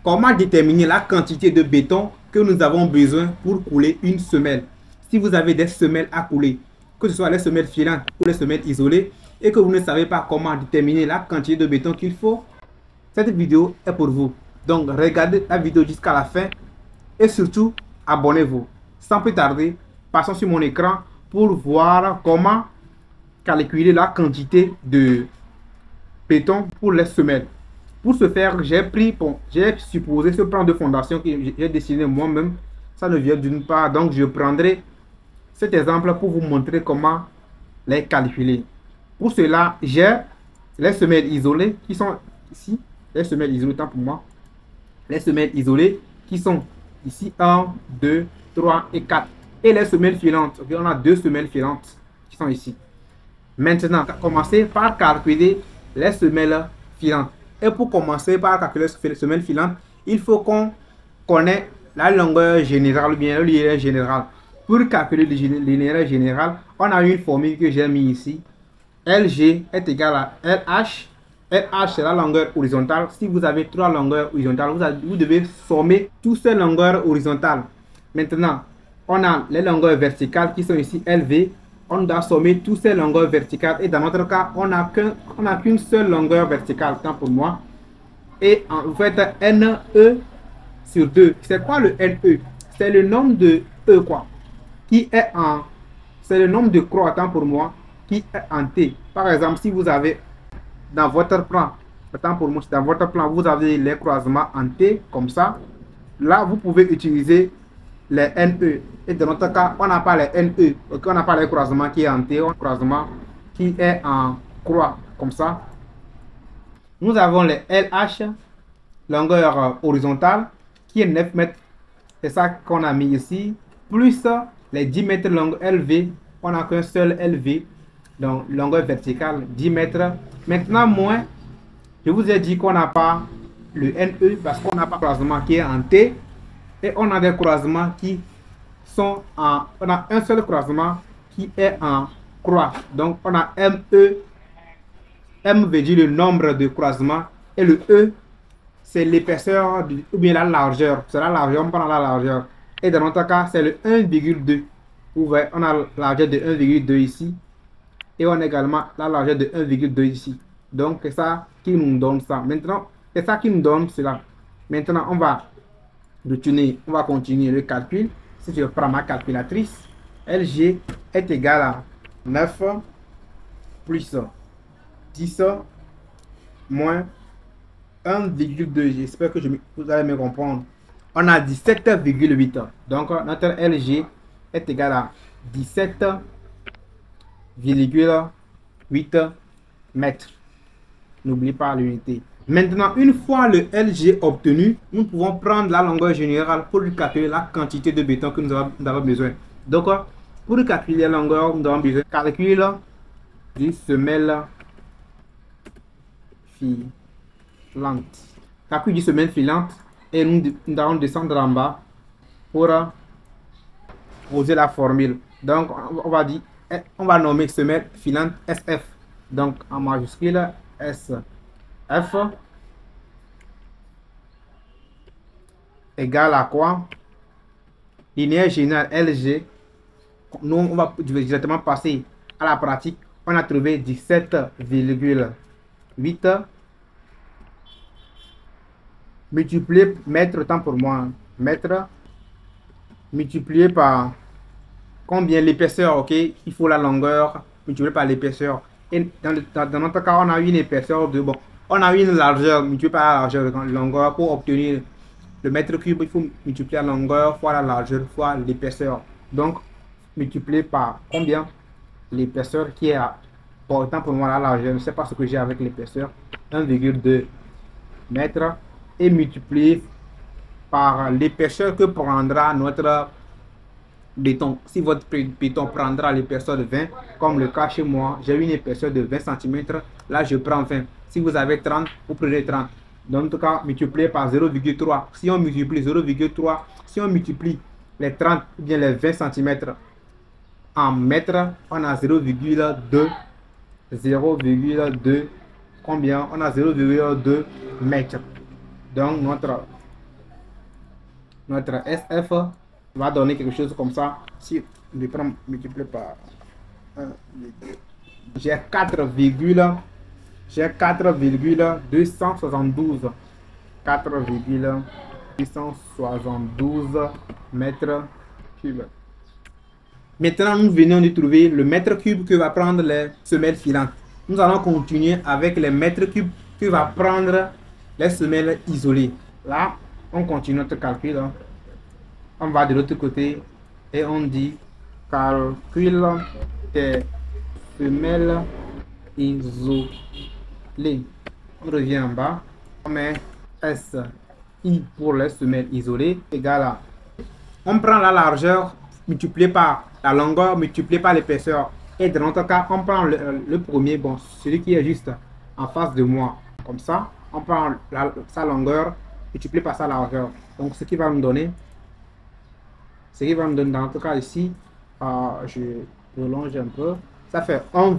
Comment déterminer la quantité de béton que nous avons besoin pour couler une semelle? Si vous avez des semelles à couler, que ce soit les semelles filantes ou les semelles isolées, et que vous ne savez pas comment déterminer la quantité de béton qu'il faut, cette vidéo est pour vous. Donc, regardez la vidéo jusqu'à la fin et surtout, abonnez-vous. Sans plus tarder, passons sur mon écran pour voir comment calculer la quantité de béton pour les semelles. Pour ce faire, j'ai supposé ce plan de fondation que j'ai dessiné moi-même. Ça ne vient d'une part, donc je prendrai cet exemple pour vous montrer comment les calculer. Pour cela, j'ai les semelles isolées qui sont ici. Les semelles isolées, tant pour moi. Les semelles isolées qui sont ici 1, 2, 3 et 4. Et les semelles filantes. Okay, on a 2 semelles filantes qui sont ici. Maintenant, commencez par calculer les semelles filantes. Et pour commencer par calculer les semelles filantes, il faut qu'on connaisse la longueur générale ou bien le linéaire général. Pour calculer le linéaire général, on a une formule que j'ai mis ici. LG est égal à LH. LH c'est la longueur horizontale. Si vous avez 3 longueurs horizontales, vous devez sommer toutes ces longueurs horizontales. Maintenant, on a les longueurs verticales qui sont ici LV. On doit sommer toutes ces longueurs verticales. Et dans notre cas, on n'a qu'une seule longueur verticale, tant pour moi. Et vous faites NE sur 2. C'est quoi le NE? C'est le nombre de E, quoi. Qui est en... C'est le nombre de croix, tant pour moi, qui est en T. Par exemple, si vous avez dans votre plan, tant pour moi, dans votre plan, vous avez les croisements en T, comme ça. Là, vous pouvez utiliser les NE. Et dans notre cas, on n'a pas les NE. On n'a pas les croisements qui est en T, on a un croisement qui est en croix, comme ça. Nous avons les LH, longueur horizontale, qui est 9 mètres. C'est ça qu'on a mis ici. Plus les 10 mètres longues LV. On n'a qu'un seul LV. Donc, longueur verticale, 10 mètres. Maintenant, moins, je vous ai dit qu'on n'a pas le NE parce qu'on n'a pas de croisement qui est en T. Et on a des croisements qui sont en... On a un seul croisement qui est en croix. Donc, on a ME. M veut dire le nombre de croisements. Et le E, c'est l'épaisseur ou bien la largeur. C'est la largeur, on prend la largeur. Et dans notre cas, c'est le 1,2. Vous voyez, on a la largeur de 1,2 ici. Et on a également la largeur de 1,2 ici. Donc, c'est ça qui nous donne ça. Maintenant, c'est ça qui nous donne cela. Maintenant, on va continuer le calcul. Si je prends ma calculatrice, LG est égal à 9 plus 10 moins 1,2. J'espère que vous allez me comprendre. On a 17,8. Donc, notre LG est égal à 17,8 mètres. N'oublie pas l'unité. Maintenant, une fois le LG obtenu, nous pouvons prendre la longueur générale pour calculer la quantité de béton que nous avons besoin. Donc, pour calculer la longueur, nous avons besoin de calcul du semelle filante. Calcul du semelle filante. Et nous allons descendre en bas pour poser la formule. Donc, on va nommer semelle filante SF. Donc, en majuscule, SF égale à quoi? Linéaire général LG. Nous, on va directement passer à la pratique. On a trouvé 17,8 multiplié mètre, temps pour moi, mètre multiplié par combien l'épaisseur, ok? Il faut la longueur multiplié par l'épaisseur. Et dans notre cas, on a une épaisseur de, bon, on a une largeur multipliée par la largeur de longueur. Pour obtenir le mètre cube, il faut multiplier la longueur fois la largeur fois l'épaisseur. Donc, multiplié par combien? L'épaisseur qui est important pour moi la largeur. Je ne sais pas ce que j'ai avec l'épaisseur. 1,2 mètres. Et multiplié par l'épaisseur que prendra notre béton. Si votre béton prendra l'épaisseur de 20, comme le cas chez moi, j'ai une épaisseur de 20 cm, là je prends 20. Si vous avez 30, vous prenez 30. Dans tout cas, multiplié par 0,3. Si on multiplie 0,3, si on multiplie les 30 ou bien les 20 cm en mètres, on a 0,2. 0,2. Combien? On a 0,2 mètres. Donc notre notre SF va donner quelque chose comme ça. Si je prends multiplié par 1, j'ai 4,272 mètres cubes. Maintenant, nous venons de trouver le mètre cube que va prendre les semelles filantes. Nous allons continuer avec les mètres cubes que va prendre les semelles isolées. Là, on continue notre calcul. On va de l'autre côté et on dit calcul des semelles isolées. On revient en bas. On met SI pour les semelles isolées égale à. On prend la largeur multiplié par la longueur multiplié par l'épaisseur. Et dans notre cas, on prend le premier, bon, celui qui est juste en face de moi. Comme ça, on prend sa longueur multiplié par sa largeur. Donc, ce qui va me donner dans notre cas ici, je prolonge un peu, ça fait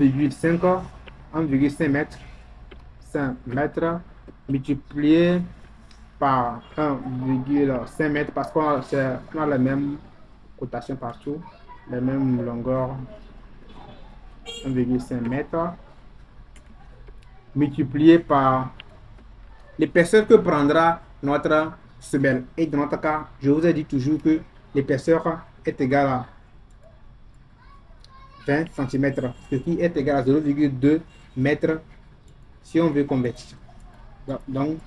1,5 mètres, 5 mètres multiplié par 1,5 mètres parce qu'on a la même cotation partout, la même longueur, 1,5 mètres multiplié par l'épaisseur que prendra notre semelle. Et dans notre cas, je vous ai dit toujours que l'épaisseur est égale à 20 cm, ce qui est égal à 0,2 mètres si on veut convertir. Donc,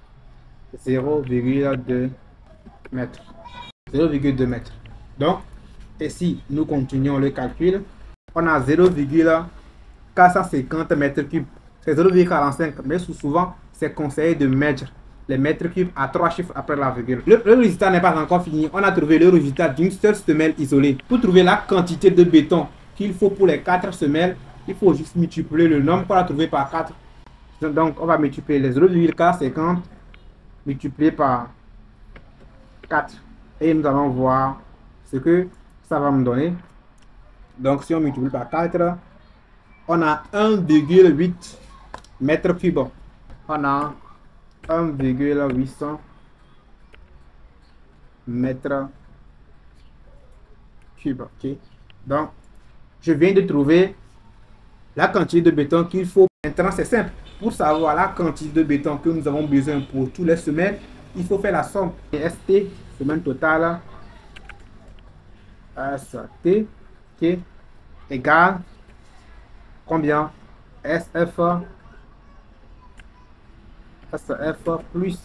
0,2 mètres. 0,2 mètres. Donc, et si nous continuons le calcul, on a 0,450 mètres cubes. C'est 0,45, mais souvent, c'est conseillé de mettre les mètres cubes à 3 chiffres après la virgule. Le résultat n'est pas encore fini. On a trouvé le résultat d'une seule semelle isolée. Pour trouver la quantité de béton qu'il faut pour les 4 semelles, il faut juste multiplier le nombre qu'on a trouvé par 4. Donc, on va multiplier les 0,450 multiplié par 4. Et nous allons voir ce que ça va me donner. Donc, si on multiplie par 4, on a 1,8 mètres cubes. On a 1,800 mètres cubes. Okay. Donc, je viens de trouver la quantité de béton qu'il faut. Maintenant, c'est simple. Pour savoir la quantité de béton que nous avons besoin pour toutes les semaines, il faut faire la somme. ST, semaine totale, ST, qui égale combien? SF plus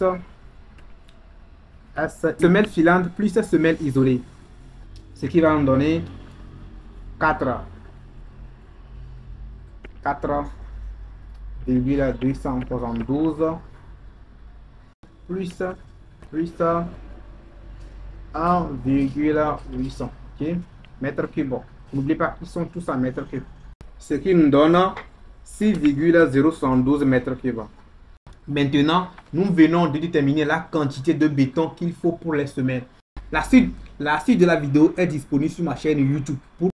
semelle filante plus semelle isolée. Ce qui va nous donner 4,272 plus 1,800 mètres cubes. N'oubliez pas qu'ils sont tous en mètres cubes. Ce qui nous donne 6,072 mètres cubes. Maintenant, nous venons de déterminer la quantité de béton qu'il faut pour les semelles. La suite de la vidéo est disponible sur ma chaîne YouTube.